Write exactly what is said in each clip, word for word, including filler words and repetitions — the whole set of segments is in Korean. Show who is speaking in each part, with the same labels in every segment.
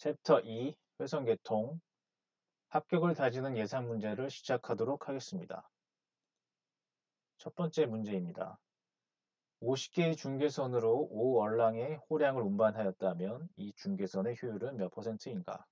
Speaker 1: 챕터 이 회선 계통 합격을 다지는 예상 문제를 시작하도록 하겠습니다. 첫 번째 문제입니다. 오십 개의 중계선으로 오 얼랑의 호량을 운반하였다면 이 중계선의 효율은 몇 퍼센트인가?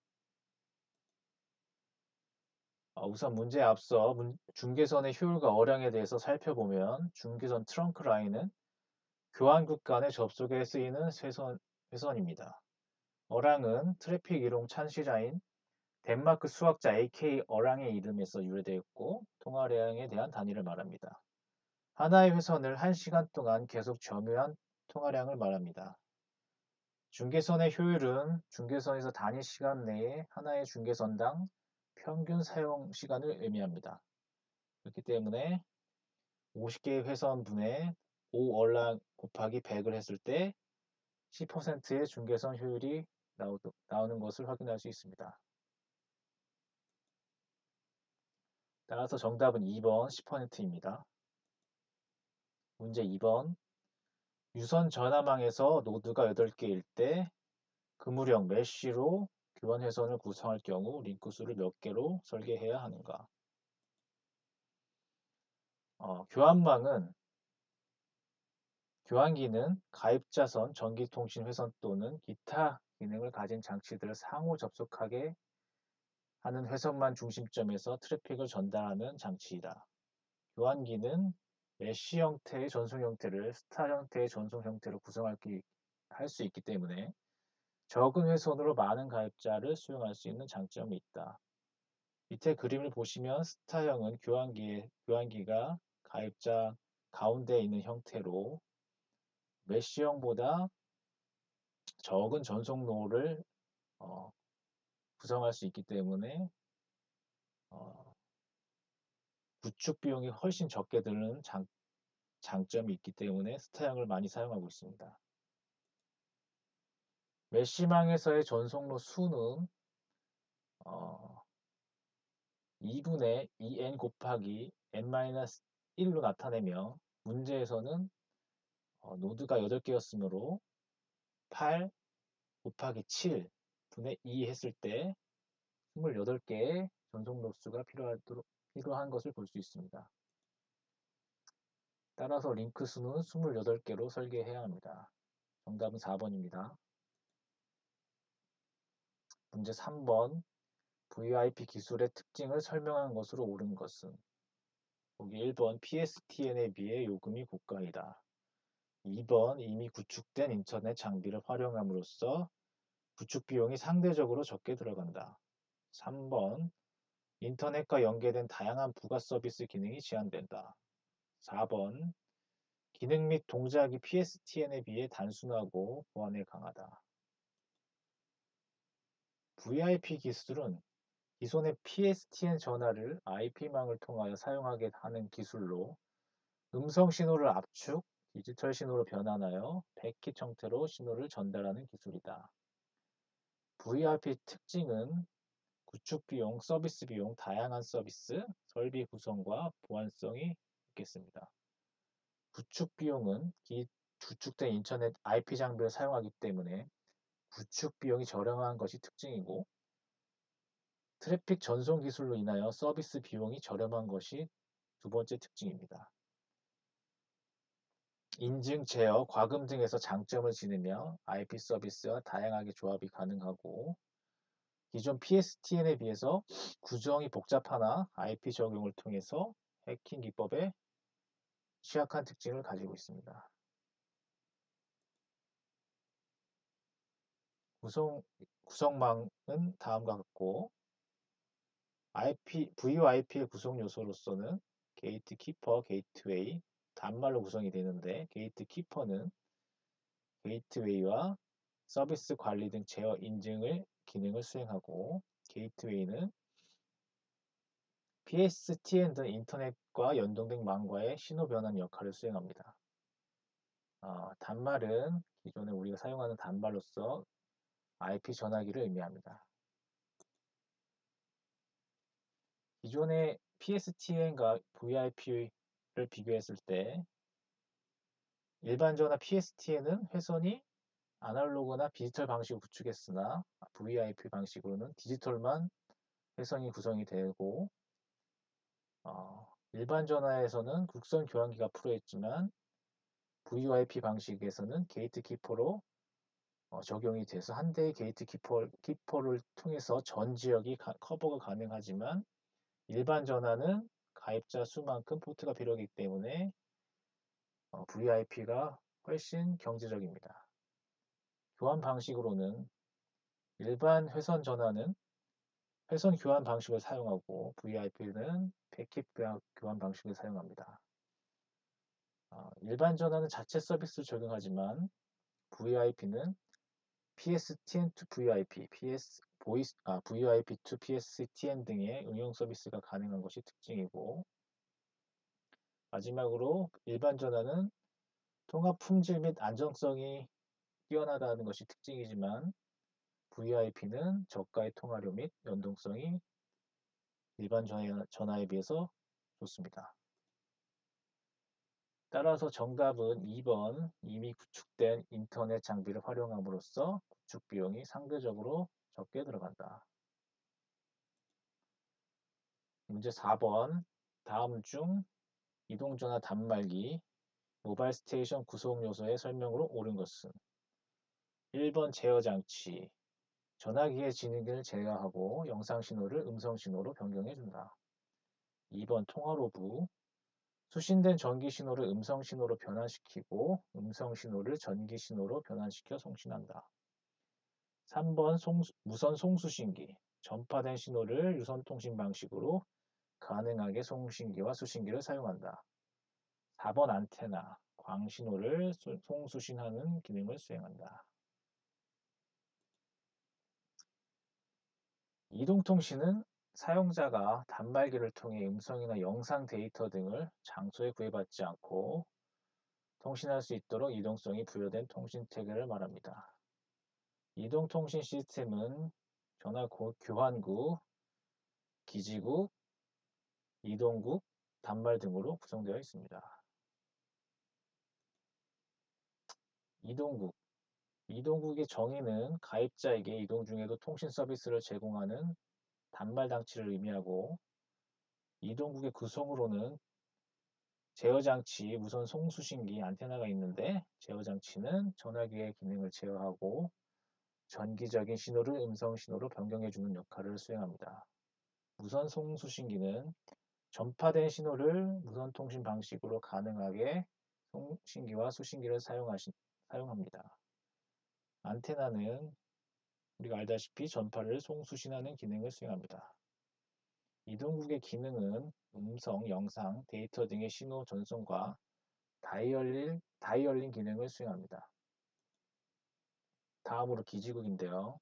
Speaker 1: 어, 우선 문제에 앞서 문- 중계선의 효율과 어량에 대해서 살펴보면 중계선 트렁크 라인은 교환국 간의 접속에 쓰이는 쇄선, 회선입니다. 어랑은 트래픽 이동 찬시 라인, 덴마크 수학자 에이케이 어랑의 이름에서 유래되었고 통화량에 대한 단위를 말합니다. 하나의 회선을 한 시간 동안 계속 점유한 통화량을 말합니다. 중계선의 효율은 중계선에서 단위 시간 내에 하나의 중계선당 평균 사용 시간을 의미합니다. 그렇기 때문에 오십 개의 회선분의 오 얼랑 곱하기 백을 했을 때 십 퍼센트의 중계선 효율이 나오, 나오는 것을 확인할 수 있습니다. 따라서 정답은 이 번 십 퍼센트입니다. 문제 이 번. 유선 전화망에서 노드가 여덟 개일 때 그물형 메쉬로 교환 회선을 구성할 경우 링크 수를 몇 개로 설계해야 하는가? 어, 교환망은 교환기는 가입자선, 전기통신 회선 또는 기타 기능을 가진 장치들을 상호 접속하게 하는 회선만 중심점에서 트래픽을 전달하는 장치이다. 교환기는 메쉬 형태의 전송 형태를 스타 형태의 전송 형태로 구성할 수 있기 때문에 적은 회선으로 많은 가입자를 수용할 수 있는 장점이 있다. 밑에 그림을 보시면 스타형은 교환기에, 교환기가 가입자 가운데에 있는 형태로 메쉬형보다 적은 전송로를 어, 구성할 수 있기 때문에 어, 구축 비용이 훨씬 적게 드는 장, 장점이 있기 때문에 스타형을 많이 사용하고 있습니다. 메쉬망에서의 전송로 수는 어, 이분의 이 엔 곱하기 엔-일로 나타내며 문제에서는 어, 노드가 여덟 개였으므로 팔 곱하기 칠 분의 이 했을 때 이십팔 개의 전송 로스가 필요하도록, 필요한 것을 볼 수 있습니다. 따라서 링크 수는 이십팔 개로 설계해야 합니다. 정답은 사 번입니다. 문제 삼 번. 브이아이피 기술의 특징을 설명한 것으로 옳은 것은 보기 일 번 피에스티엔에 비해 요금이 고가이다. 이 번 이미 구축된 인터넷 장비를 활용함으로써 구축 비용이 상대적으로 적게 들어간다. 삼 번 인터넷과 연계된 다양한 부가 서비스 기능이 제한된다. 사 번 기능 및 동작이 피에스티엔에 비해 단순하고 보안에 강하다. 브이아이피 기술은 기존의 피에스티엔 전화를 아이피망을 통하여 사용하게 하는 기술로 음성 신호를 압축, 디지털 신호로 변환하여 패킷 형태로 신호를 전달하는 기술이다. 브이아이피 특징은 구축 비용, 서비스 비용, 다양한 서비스, 설비 구성과 보안성이 있겠습니다. 구축 비용은 기, 구축된 인터넷 아이피 장비를 사용하기 때문에 구축 비용이 저렴한 것이 특징이고 트래픽 전송 기술로 인하여 서비스 비용이 저렴한 것이 두 번째 특징입니다. 인증, 제어, 과금 등에서 장점을 지니며 아이피 서비스와 다양하게 조합이 가능하고 기존 피에스티엔에 비해서 구성이 복잡하나 아이피 적용을 통해서 해킹 기법에 취약한 특징을 가지고 있습니다. 구성, 구성망은 다음과 같고 아이피, 브이오아이피의 구성 요소로서는 게이트 키퍼, 게이트웨이, 단말로 구성이 되는데 게이트 키퍼는 게이트웨이와 서비스 관리 등 제어 인증을 기능을 수행하고 게이트웨이는 피에스티엔 등 인터넷과 연동된 망과의 신호 변환 역할을 수행합니다. 어, 단말은 기존에 우리가 사용하는 단말로서 아이피 전화기를 의미합니다. 기존의 피에스티엔과 브이아이피를 비교했을 때 일반 전화 피에스티엔은 회선이 아날로그나 디지털 방식을 구축했으나 브이아이피 방식으로는 디지털만 회선이 구성이 되고 어, 일반 전화에서는 국선 교환기가 풀어있지만 브이아이피 방식에서는 게이트키퍼로 어, 적용이 돼서 한 대의 게이트키퍼, 키퍼를 통해서 전 지역이 가, 커버가 가능하지만 일반 전화는 가입자 수만큼 포트가 필요하기 때문에 어, 브이아이피가 훨씬 경제적입니다. 교환 방식으로는 일반 회선 전화는 회선 교환 방식을 사용하고 브이아이피는 패킷 교환 방식을 사용합니다. 어, 일반 전화는 자체 서비스를 적용하지만 브이아이피는 피에스티엔 to 브이아이피, 피에스, 보이스, 아, 브이아이피 to 피에스티엔 등의 응용 서비스가 가능한 것이 특징이고 마지막으로 일반 전화는 통합 품질 및 안정성이 뛰어나다는 것이 특징이지만 브이아이피는 저가의 통화료 및 연동성이 일반 전화에 비해서 좋습니다. 따라서 정답은 이 번 이미 구축된 인터넷 장비를 활용함으로써 구축 비용이 상대적으로 적게 들어간다. 문제 사 번 다음 중 이동전화 단말기 모바일 스테이션 구성 요소의 설명으로 옳은 것은 일 번 제어장치 전화기의 지능을 제어하고 영상 신호를 음성 신호로 변경해 준다. 이 번 통화로부 수신된 전기 신호를 음성 신호로 변환시키고 음성 신호를 전기 신호로 변환시켜 송신한다. 삼 번 송, 무선 송수신기 전파된 신호를 유선 통신 방식으로 가능하게 송신기와 수신기를 사용한다. 사 번 안테나 광신호를 송수신하는 기능을 수행한다. 이동통신은 사용자가 단말기를 통해 음성이나 영상 데이터 등을 장소에 구애받지 않고 통신할 수 있도록 이동성이 부여된 통신 체계를 말합니다. 이동통신 시스템은 전화 교환국, 기지국, 이동국, 단말 등으로 구성되어 있습니다. 이동국 이동국의 정의는 가입자에게 이동 중에도 통신 서비스를 제공하는 단말 장치를 의미하고 이동국의 구성으로는 제어장치, 무선 송수신기, 안테나가 있는데 제어장치는 전화기의 기능을 제어하고 전기적인 신호를 음성 신호로 변경해주는 역할을 수행합니다. 무선 송수신기는 전파된 신호를 무선 통신 방식으로 가능하게 송신기와 수신기를 사용하시, 사용합니다. 안테나는 우리가 알다시피 전파를 송수신하는 기능을 수행합니다. 이동국의 기능은 음성, 영상, 데이터 등의 신호 전송과 다이얼링, 다이얼링 기능을 수행합니다. 다음으로 기지국인데요.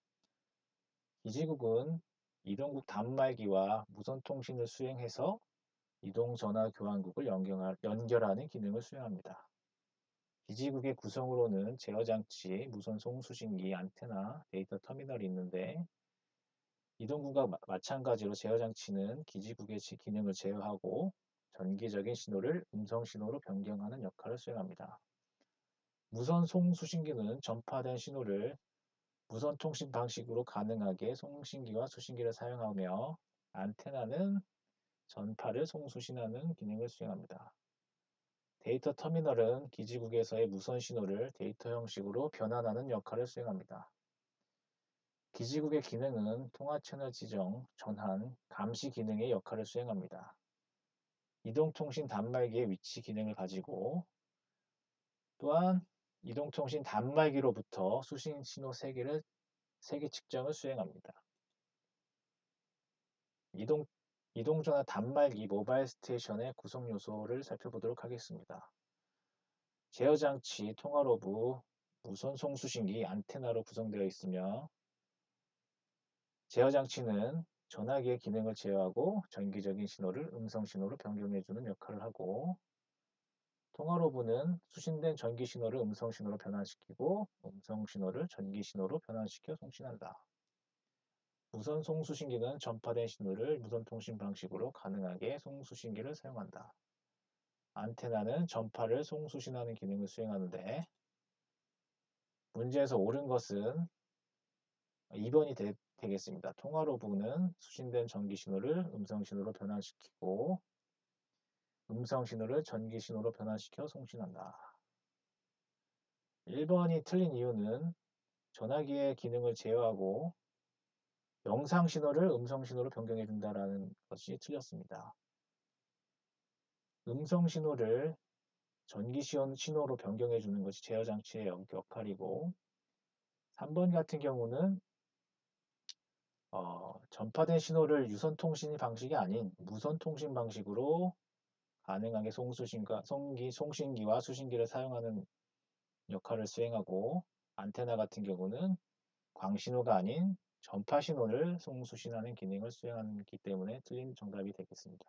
Speaker 1: 기지국은 이동국 단말기와 무선 통신을 수행해서 이동전화 교환국을 연결하는 기능을 수행합니다. 기지국의 구성으로는 제어장치, 무선 송수신기, 안테나, 데이터 터미널이 있는데 이동국과 마찬가지로 제어장치는 기지국의 기능을 제어하고 전기적인 신호를 음성 신호로 변경하는 역할을 수행합니다. 무선 송수신기는 전파된 신호를 무선 통신 방식으로 가능하게 송신기와 수신기를 사용하며 안테나는 전파를 송수신하는 기능을 수행합니다. 데이터 터미널은 기지국에서의 무선 신호를 데이터 형식으로 변환하는 역할을 수행합니다. 기지국의 기능은 통화 채널 지정, 전환, 감시 기능의 역할을 수행합니다. 이동통신 단말기의 위치 기능을 가지고 또한 이동통신 단말기로부터 수신 신호 세기를 세기 측정을 수행합니다. 이동, 이동전화 단말기 모바일 스테이션의 구성 요소를 살펴보도록 하겠습니다. 제어장치, 통화로부, 무선 송수신기, 안테나로 구성되어 있으며 제어장치는 전화기의 기능을 제어하고 전기적인 신호를 음성 신호로 변경해주는 역할을 하고 통화로부는 수신된 전기 신호를 음성 신호로 변환시키고 음성 신호를 전기 신호로 변환시켜 송신한다. 무선 송수신기는 전파된 신호를 무선 통신 방식으로 가능하게 송수신기를 사용한다. 안테나는 전파를 송수신하는 기능을 수행하는데 문제에서 옳은 것은 이 번이 되, 겠습니다. 통화로부는 수신된 전기 신호를 음성 신호로 변환시키고 음성 신호를 전기 신호로 변환시켜 송신한다. 일 번이 틀린 이유는 전화기의 기능을 제어하고 영상 신호를 음성 신호로 변경해 준다라는 것이 틀렸습니다. 음성 신호를 전기 신호로 변경해 주는 것이 제어 장치의 역할이고 삼 번 같은 경우는 어, 전파된 신호를 유선 통신 방식이 아닌 무선 통신 방식으로 가능하게 송수신과 송기, 송신기와 수신기를 사용하는 역할을 수행하고 안테나 같은 경우는 광신호가 아닌 전파 신호를 송수신하는 기능을 수행하기 때문에 틀린 정답이 되겠습니다.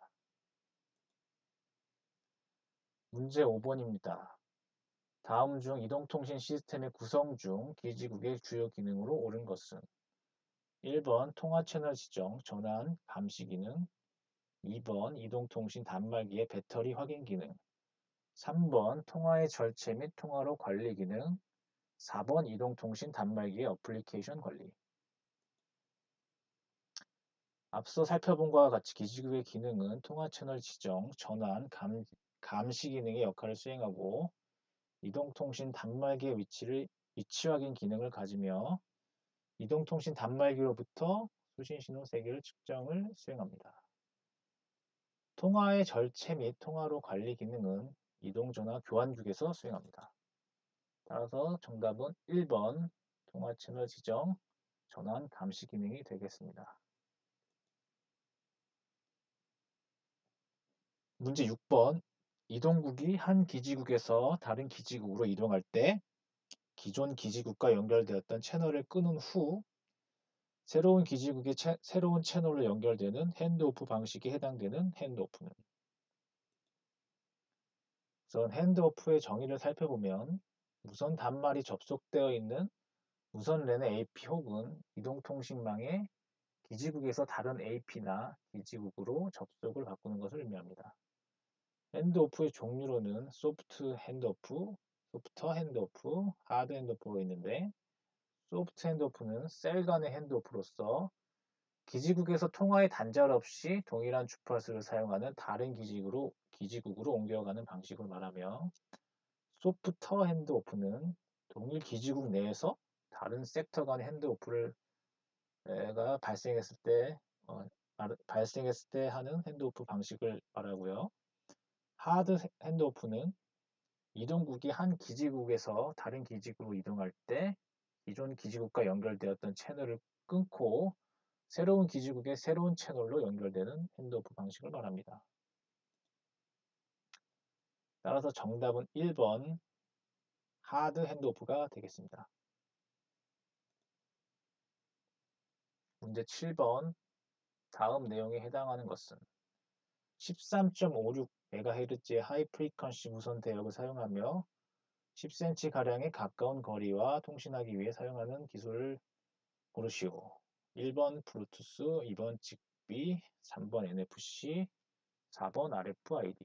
Speaker 1: 문제 오 번입니다. 다음 중 이동통신 시스템의 구성 중 기지국의 주요 기능으로 옳은 것은 일 번 통화 채널 지정, 전환, 감시 기능 이 번 이동통신 단말기의 배터리 확인 기능 삼 번 통화의 절체 및 통화로 관리 기능 사 번 이동통신 단말기의 어플리케이션 관리 앞서 살펴본 것과 같이 기지국의 기능은 통화 채널 지정, 전환, 감, 감시 기능의 역할을 수행하고 이동통신 단말기의 위치를 위치 확인 기능을 가지며 이동통신 단말기로부터 수신 신호 세기를 측정을 수행합니다. 통화의 절체 및 통화로 관리 기능은 이동전화 교환국에서 수행합니다. 따라서 정답은 일 번 통화 채널 지정, 전환, 감시 기능이 되겠습니다. 문제 육 번 이동국이 한 기지국에서 다른 기지국으로 이동할 때 기존 기지국과 연결되었던 채널을 끊은 후 새로운 기지국의 채, 새로운 채널로 연결되는 핸드오프 방식에 해당되는 핸드오프는 우선 핸드오프의 정의를 살펴보면 무선 단말이 접속되어 있는 무선 랜의 에이피 혹은 이동통신망의 기지국에서 다른 에이피나 기지국으로 접속을 바꾸는 것을 의미합니다. 핸드오프의 종류로는 소프트 핸드오프, 소프터 핸드오프, 하드 핸드오프가 있는데 소프트 핸드오프는 셀 간의 핸드오프로서 기지국에서 통화에 단절 없이 동일한 주파수를 사용하는 다른 기지국으로, 기지국으로 옮겨가는 방식을 말하며 소프터 핸드오프는 동일 기지국 내에서 다른 섹터 간의 핸드오프를 가 발생했을 때 어, 발생했을 때 하는 핸드오프 방식을 말하고요. 하드 핸드오프는 이동국이 한 기지국에서 다른 기지국으로 이동할 때 기존 기지국과 연결되었던 채널을 끊고 새로운 기지국의 새로운 채널로 연결되는 핸드오프 방식을 말합니다. 따라서 정답은 일 번 하드 핸드오프가 되겠습니다. 문제 칠 번 다음 내용에 해당하는 것은 십삼 점 오육 메가헤르츠의 하이 프리퀀시 무선 대역을 사용하며 십 센티미터가량의 가까운 거리와 통신하기 위해 사용하는 기술을 고르시오. 일 번 블루투스, 이 번 직비, 삼 번 엔에프씨, 사 번 알에프아이디.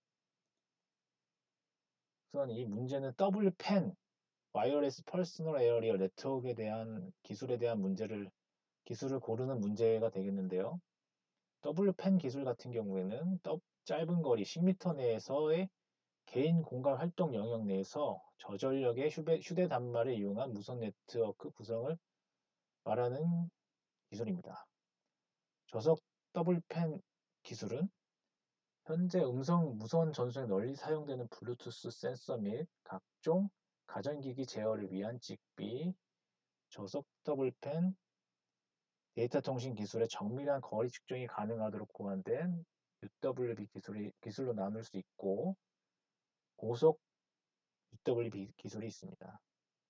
Speaker 1: 우선 이 문제는 더블팬, 와이어레스 퍼스널 에어리어 네트워크에 대한 기술에 대한 문제를 기술을 고르는 문제가 되겠는데요. 더블팬 기술 같은 경우에는 짧은 거리 십 미터 내에서의 개인 공간 활동 영역 내에서 저전력의 휴대 단말을 이용한 무선 네트워크 구성을 말하는 기술입니다. 저속 더블팬 기술은 현재 음성 무선 전송에 널리 사용되는 블루투스 센서 및 각종 가전기기 제어를 위한 직비, 저속 더블팬 데이터 통신 기술의 정밀한 거리 측정이 가능하도록 고안된 유더블유비 기술이, 기술로 나눌 수 있고 고속 유더블유비 기술이 있습니다.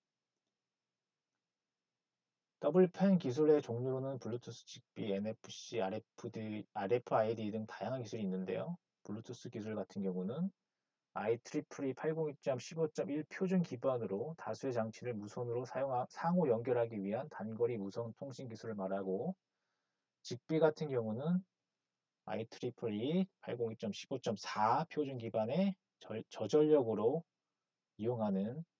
Speaker 1: 더블팬 기술의 종류로는 블루투스, 직비, 엔에프씨, 알에프디, 알에프아이디 등 다양한 기술이 있는데요. 블루투스 기술 같은 경우는 아이이이이 팔공이 점 십오 점 일 표준 기반으로 다수의 장치를 무선으로 사용, 상호 연결하기 위한 단거리 무선 통신 기술을 말하고 직비 같은 경우는 아이이이이 팔공이 점 십오 점 사 표준 기반의 저, 저전력으로 이용하는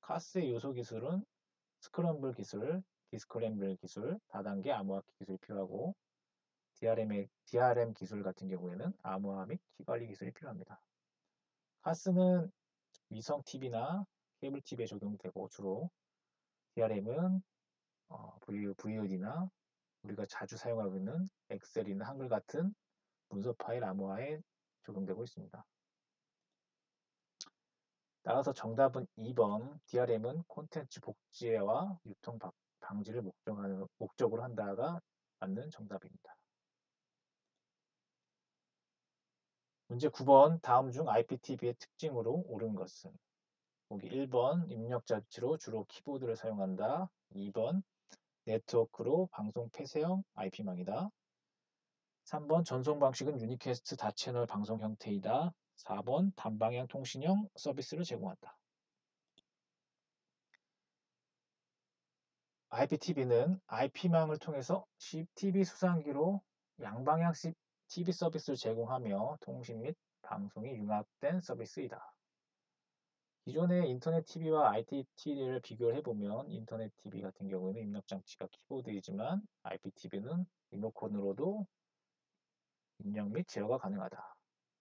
Speaker 1: 카스의 요소 기술은 스크럼블 기술, 디스크램블 기술, 다단계 암호화기 기술이 필요하고 디알엠의, 디알엠 기술 같은 경우에는 암호화 및 키 관리 기술이 필요합니다. 카스는 위성 티비나 케이블 티비에 적용되고 주로 디알엠은 어, 브이오디나 우리가 자주 사용하고 있는 엑셀이나 한글 같은 문서 파일 암호화에 적용되고 있습니다. 따라서 정답은 이 번 디알엠은 콘텐츠 복제와 유통 방지를 목적하는, 목적으로 한다가 맞는 정답입니다. 문제 구 번 다음 중 아이피티비의 특징으로 옳은 것은? 보기 일 번 입력자 위치로 주로 키보드를 사용한다. 이 번 네트워크로 방송 폐쇄형 아이피망이다. 삼 번 전송 방식은 유니캐스트 다채널 방송 형태이다. 사 번 단방향 통신형 서비스를 제공한다. 아이피티비는 아이피망을 통해서 티비 수상기로 양방향 티비 서비스를 제공하며 통신 및 방송이 융합된 서비스이다. 기존의 인터넷 티비와 아이피티비를 비교를 해보면 인터넷 티비 같은 경우에는 입력 장치가 키보드이지만 아이피티비는 리모컨으로도 입력 및 제어가 가능하다.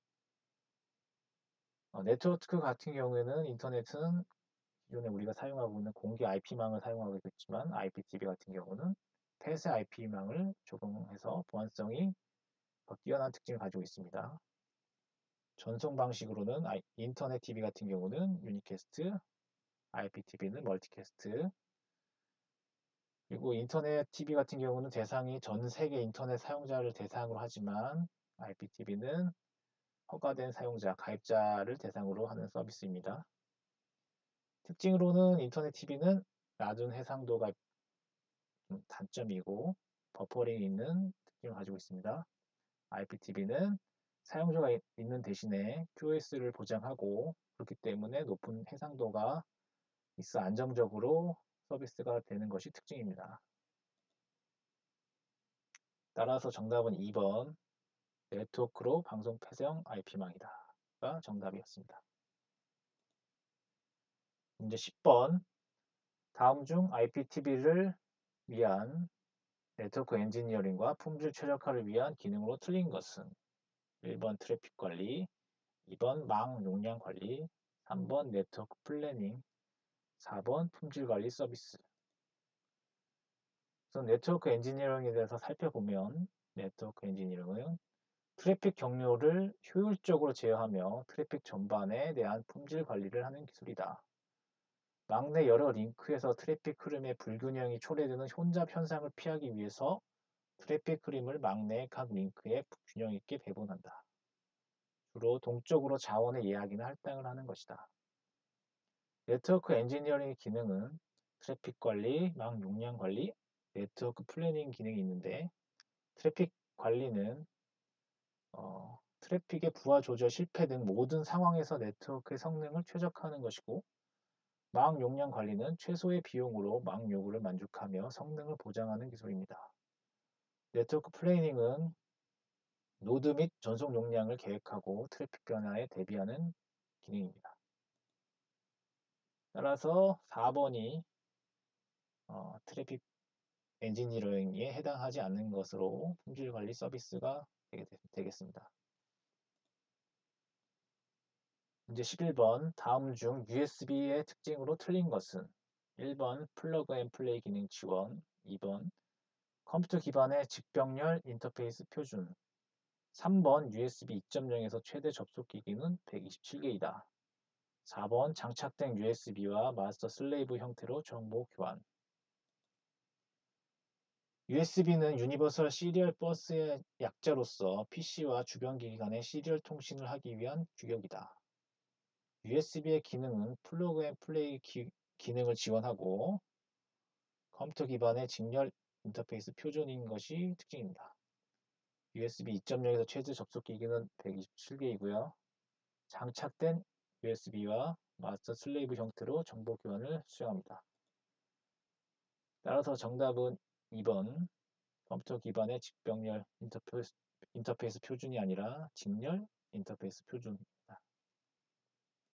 Speaker 1: 어, 네트워크 같은 경우에는 인터넷은 기존에 우리가 사용하고 있는 공개 아이피망을 사용하고 있지만 아이피티비 같은 경우는 폐쇄 아이피망을 적용해서 보안성이 더 뛰어난 특징을 가지고 있습니다. 전송 방식으로는 인터넷 티비 같은 경우는 유니캐스트, 아이피티비는 멀티캐스트, 그리고 인터넷 티비 같은 경우는 대상이 전 세계 인터넷 사용자를 대상으로 하지만 아이피티비는 허가된 사용자, 가입자를 대상으로 하는 서비스입니다. 특징으로는 인터넷 티비는 낮은 해상도가 단점이고 버퍼링이 있는 특징을 가지고 있습니다. 아이피티비는 사용자가 있는 대신에 큐오에스를 보장하고 그렇기 때문에 높은 해상도가 있어 안정적으로 서비스가 되는 것이 특징입니다. 따라서 정답은 이 번 네트워크로 방송 폐쇄형 아이피망이다가 정답이었습니다. 문제 십 번 다음 중 아이피티비를 위한 네트워크 엔지니어링과 품질 최적화를 위한 기능으로 틀린 것은? 일 번 트래픽 관리, 이 번 망 용량 관리, 삼 번 네트워크 플래닝, 사 번 품질 관리 서비스. 우선 네트워크 엔지니어링에 대해서 살펴보면 네트워크 엔지니어링은 트래픽 경로를 효율적으로 제어하며 트래픽 전반에 대한 품질 관리를 하는 기술이다. 망 내 여러 링크에서 트래픽 흐름의 불균형이 초래되는 혼잡 현상을 피하기 위해서 트래픽 흐름을 망 내 각 링크에 균형 있게 배분한다. 주로 동적으로 자원의 예약이나 할당을 하는 것이다. 네트워크 엔지니어링의 기능은 트래픽 관리, 망 용량 관리, 네트워크 플래닝 기능이 있는데 트래픽 관리는 어, 트래픽의 부하 조절 실패 등 모든 상황에서 네트워크의 성능을 최적화하는 것이고 망 용량 관리는 최소의 비용으로 망 요구를 만족하며 성능을 보장하는 기술입니다. 네트워크 플래닝은 노드 및 전송 용량을 계획하고 트래픽 변화에 대비하는 기능입니다. 따라서 사 번이 어, 트래픽 엔지니어링에 해당하지 않는 것으로 품질 관리 서비스가 되겠습니다. 문제 십일 번 다음 중 유에스비의 특징으로 틀린 것은? 일 번 플러그 앤 플레이 기능 지원, 이 번 컴퓨터 기반의 직병렬 인터페이스 표준, 삼 번 유에스비 이 점 영에서 최대 접속 기기는 백이십칠 개이다. 사 번 장착된 유에스비와 마스터 슬레이브 형태로 정보 교환. 유에스비는 유니버설 시리얼 버스의 약자로서 피시와 주변 기기 간의 시리얼 통신을 하기 위한 규격이다. 유에스비의 기능은 플러그 앤 플레이 기, 기능을 지원하고 컴퓨터 기반의 직렬 인터페이스 표준인 것이 특징입니다. 유에스비 이 점 영에서 최대 접속 기기는 백이십칠 개이고요. 장착된 유에스비와 마스터 슬레이브 형태로 정보 교환을 수행합니다. 따라서 정답은 이 번 컴퓨터 기반의 직병렬 인터페이스, 인터페이스 표준이 아니라 직렬 인터페이스 표준